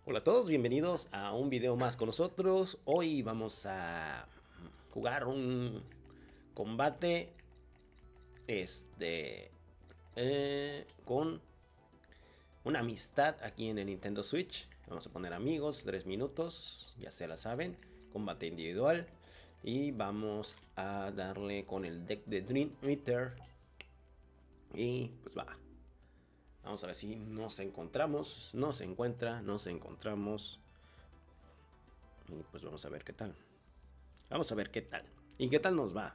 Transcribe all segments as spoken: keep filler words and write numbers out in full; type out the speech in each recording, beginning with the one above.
Hola a todos, bienvenidos a un video más con nosotros. Hoy vamos a jugar un combate este eh, con una amistad aquí en el Nintendo Switch. Vamos a poner amigos, tres minutos, ya se la saben, combate individual. Y vamos a darle con el deck de Dream Eater. Y pues va. Vamos a ver si nos encontramos. Nos encuentra, nos encontramos. Y pues vamos a ver qué tal. Vamos a ver qué tal. ¿Y qué tal nos va?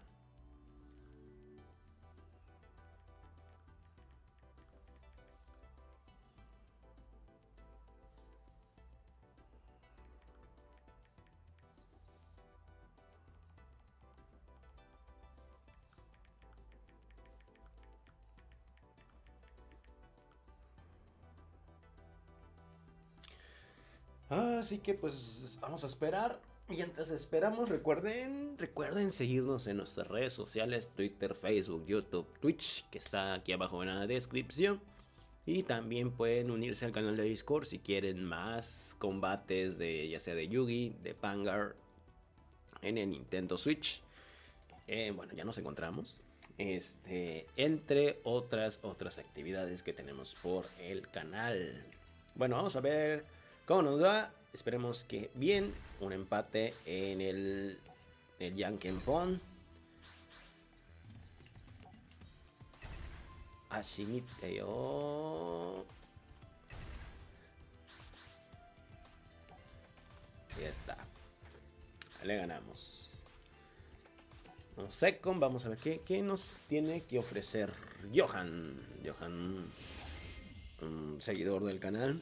Así que pues vamos a esperar. Mientras esperamos, recuerden, recuerden seguirnos en nuestras redes sociales, Twitter, Facebook, YouTube, Twitch, que está aquí abajo en la descripción. Y también pueden unirse al canal de Discord si quieren más combates de ya sea de Yugi, de Pangar en el Nintendo Switch. Eh, bueno, ya nos encontramos. Este, entre otras otras actividades que tenemos por el canal. Bueno, vamos a ver cómo nos va. Esperemos que bien. Un empate en el, el Yankenpon. Ashiniteo. Ya está. Le ganamos. Second, vamos a ver qué, qué nos tiene que ofrecer Johan. Johan, un seguidor del canal.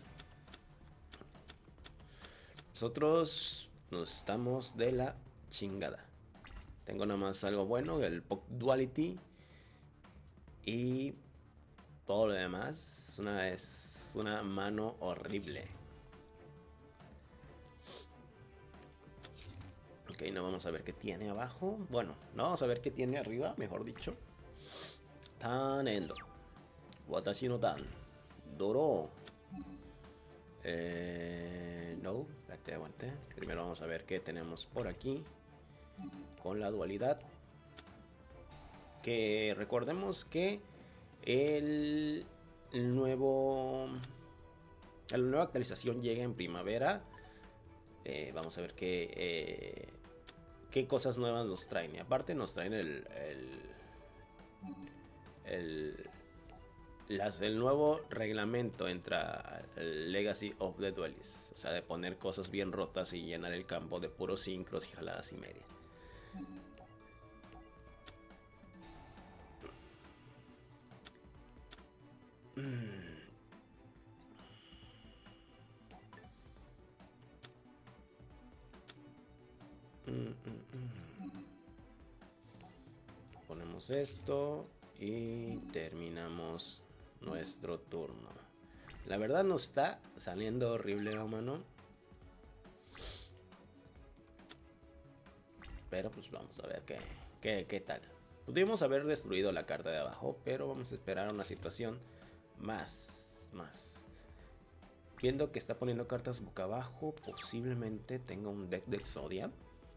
Nosotros nos estamos de la chingada. Tengo nada más algo bueno, el Pop Duality. Y todo lo demás es una, es una mano horrible. Ok, no vamos a ver qué tiene abajo. Bueno, no vamos a ver qué tiene arriba, mejor dicho. Tanendo. Watashi no tan. Doro. Eh, no, espérate, aguante. Primero vamos a ver qué tenemos por aquí. Con la dualidad. Que recordemos que el, el nuevo... La nueva actualización llega en primavera. Eh, vamos a ver qué... Eh, qué cosas nuevas nos traen. Y aparte nos traen el... el, el Las, el nuevo reglamento entra el Legacy of the Duelists. O sea, de poner cosas bien rotas y llenar el campo de puros sincros y jaladas y media. Mm. Mm, mm, mm. Ponemos esto y terminamos nuestro turno. La verdad nos está saliendo horrible, mano. Pero pues vamos a ver qué, qué, qué tal. Pudimos haber destruido la carta de abajo, pero vamos a esperar una situación más, más. Viendo que está poniendo cartas boca abajo, posiblemente tenga un deck de Exodia.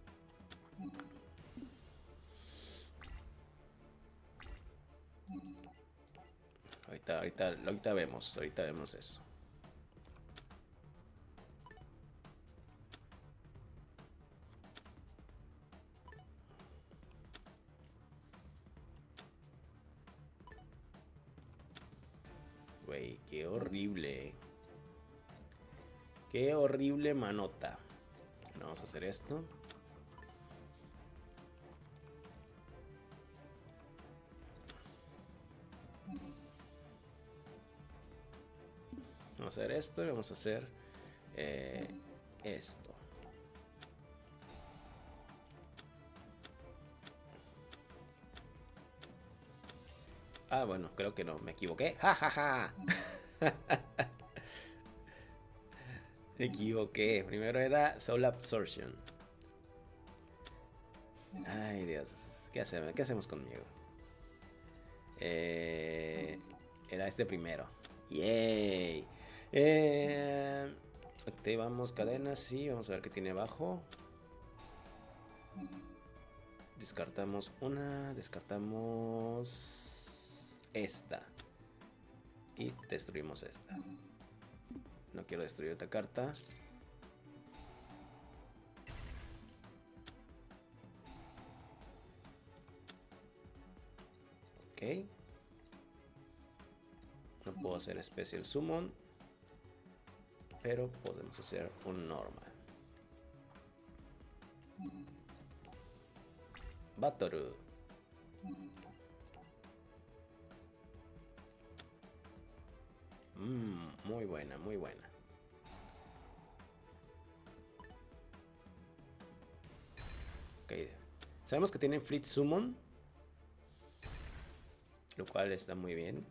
Ahorita, ahorita, ahorita vemos, ahorita vemos eso. Güey, qué horrible. Qué horrible manota. Vamos a hacer esto. Vamos a hacer esto y vamos a hacer eh, esto. Ah, bueno, creo que no, me equivoqué. ¡Ja, ja, ja! Me equivoqué. Primero era Soul Absorption. Ay, Dios. ¿Qué hacemos, ¿Qué hacemos conmigo? Eh, era este primero. ¡Yay! Eh, Activamos cadenas, sí, vamos a ver qué tiene abajo. Descartamos una, descartamos esta. Y destruimos esta. No quiero destruir esta carta. Ok. No puedo hacer Special Summon, pero podemos hacer un normal. Batoru. Mmm, muy buena, muy buena. Ok. Sabemos que tienen Fleet Summon, lo cual está muy bien.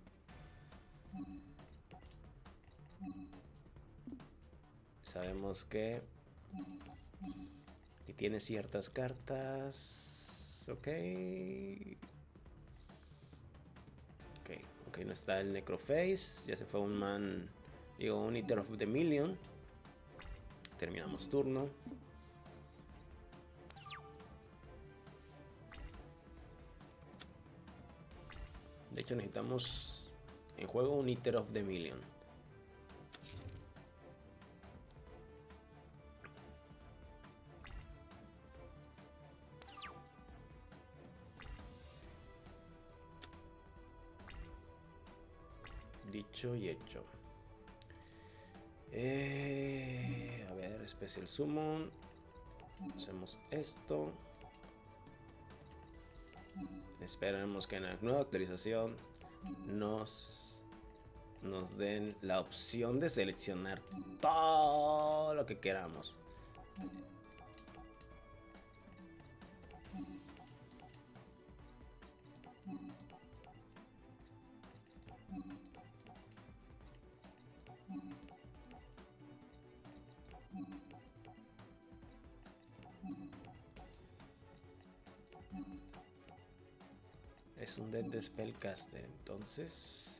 Sabemos que y tiene ciertas cartas. Ok. Ok, ok, no está el Necroface. Ya se fue un man. Digo, un Eater of the Million. Terminamos turno. De hecho, necesitamos en juego un Eater of the Million. Dicho y hecho. Eh, a ver, Special Summon. Hacemos esto. Esperamos que en la nueva actualización nos, nos den la opción de seleccionar todo lo que queramos. Es un deck de Spellcaster, entonces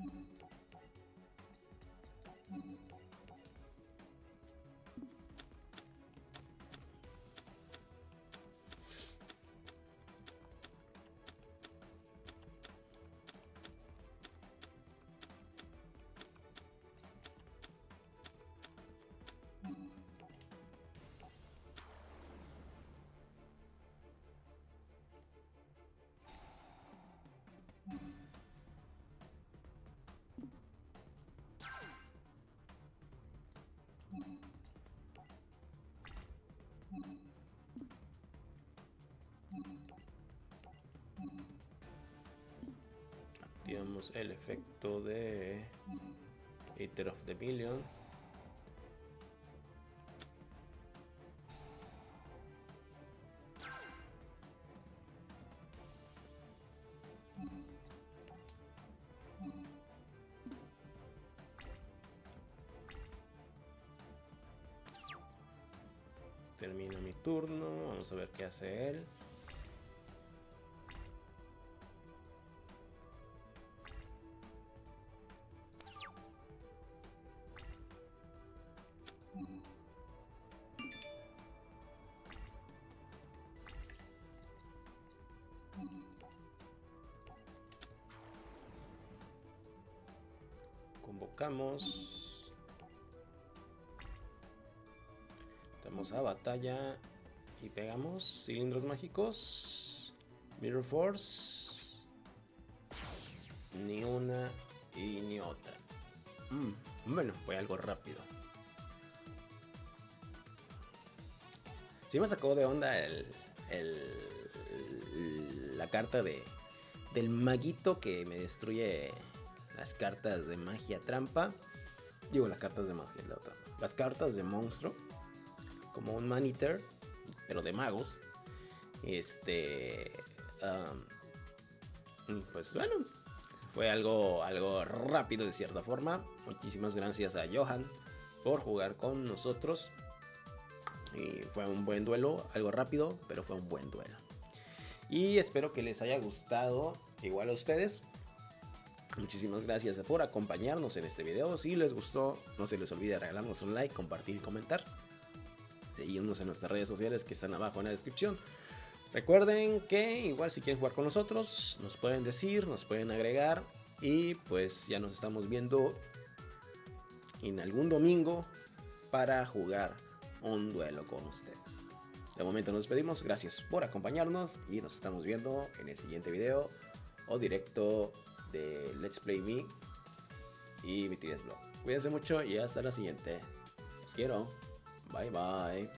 activamos el efecto de Eater of the Million. Termina mi turno, vamos a ver qué hace él. Convocamos. Estamos a batalla y pegamos cilindros mágicos. Mirror Force. Ni una y ni otra. Mm, bueno, fue algo rápido. Sí me sacó de onda el, el, la carta de del maguito que me destruye las cartas de magia trampa. Digo, las cartas de magia, la otra. Las cartas de monstruo. Como un Man-Eater, pero de magos. Este. Um, pues bueno. Fue algo, algo rápido de cierta forma. Muchísimas gracias a Johan por jugar con nosotros. Y fue un buen duelo. Algo rápido, pero fue un buen duelo. Y espero que les haya gustado. Igual a ustedes. Muchísimas gracias por acompañarnos en este video. Si les gustó, no se les olvide regalarnos un like, compartir y comentar. Seguirnos en nuestras redes sociales que están abajo en la descripción. Recuerden que igual si quieren jugar con nosotros, nos pueden decir, nos pueden agregar. Y pues ya nos estamos viendo en algún domingo para jugar un duelo con ustedes. De momento nos despedimos, gracias por acompañarnos y nos estamos viendo en el siguiente video o directo de Let's Play Me y B T S Blog. Cuídense mucho y hasta la siguiente. Los quiero. Bye bye.